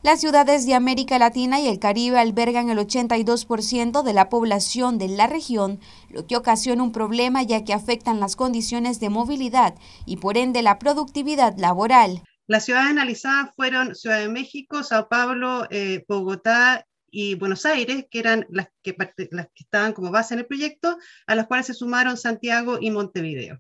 Las ciudades de América Latina y el Caribe albergan el 82% de la población de la región, lo que ocasiona un problema ya que afectan las condiciones de movilidad y por ende la productividad laboral. Las ciudades analizadas fueron Ciudad de México, Sao Paulo, Bogotá y Buenos Aires, que eran las que estaban como base en el proyecto, a las cuales se sumaron Santiago y Montevideo.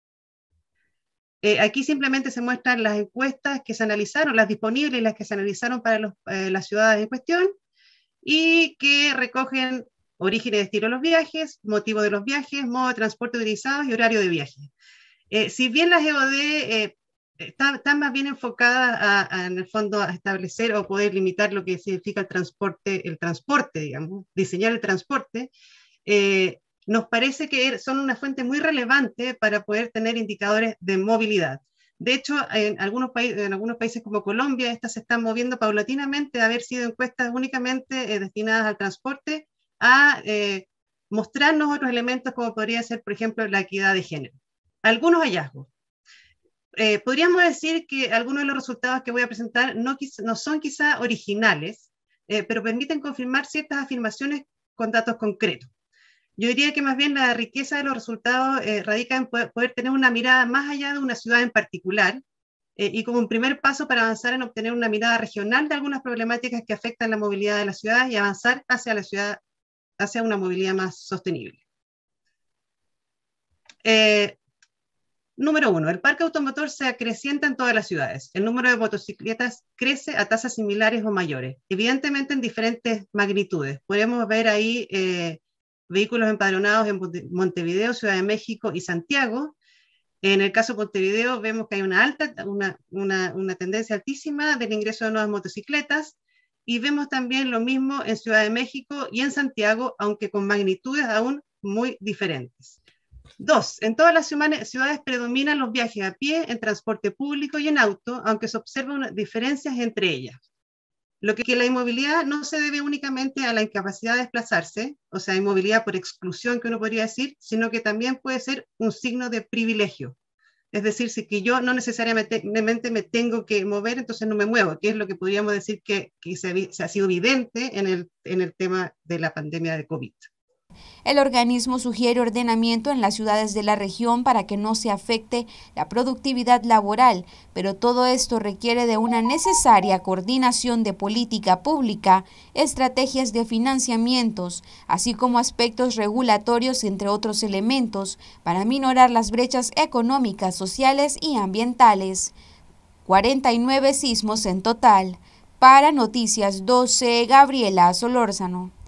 Aquí simplemente se muestran las encuestas que se analizaron, las disponibles y las que se analizaron para las ciudades en cuestión, y que recogen origen y destino de los viajes, motivo de los viajes, modo de transporte utilizados y horario de viaje. Si bien las EOD están más bien enfocadas en el fondo a establecer o poder limitar lo que significa el transporte, digamos, diseñar el transporte, nos parece que son una fuente muy relevante para poder tener indicadores de movilidad. De hecho, en algunos países como Colombia, estas se están moviendo paulatinamente de haber sido encuestas únicamente destinadas al transporte a mostrarnos otros elementos como podría ser, por ejemplo, la equidad de género. Algunos hallazgos. Podríamos decir que algunos de los resultados que voy a presentar no son quizá originales, pero permiten confirmar ciertas afirmaciones con datos concretos. Yo diría que más bien la riqueza de los resultados radica en poder tener una mirada más allá de una ciudad en particular y como un primer paso para avanzar en obtener una mirada regional de algunas problemáticas que afectan la movilidad de las ciudades y avanzar hacia una movilidad más sostenible. Número 1, el parque automotor se acrecienta en todas las ciudades. El número de motocicletas crece a tasas similares o mayores, evidentemente en diferentes magnitudes. Podemos ver ahí vehículos empadronados en Montevideo, Ciudad de México y Santiago. En el caso de Montevideo vemos que hay una tendencia altísima del ingreso de nuevas motocicletas y vemos también lo mismo en Ciudad de México y en Santiago, aunque con magnitudes aún muy diferentes. 2. En todas las ciudades predominan los viajes a pie, en transporte público y en auto, aunque se observan diferencias entre ellas. Lo que la inmovilidad no se debe únicamente a la incapacidad de desplazarse, o sea, inmovilidad por exclusión que uno podría decir, sino que también puede ser un signo de privilegio. Es decir, si que yo no necesariamente me tengo que mover, entonces no me muevo, que es lo que podríamos decir que se ha sido evidente en el tema de la pandemia de COVID. El organismo sugiere ordenamiento en las ciudades de la región para que no se afecte la productividad laboral, pero todo esto requiere de una necesaria coordinación de política pública, estrategias de financiamientos, así como aspectos regulatorios, entre otros elementos, para minorar las brechas económicas, sociales y ambientales. 49 sismos en total. Para Noticias 12, Gabriela Solórzano.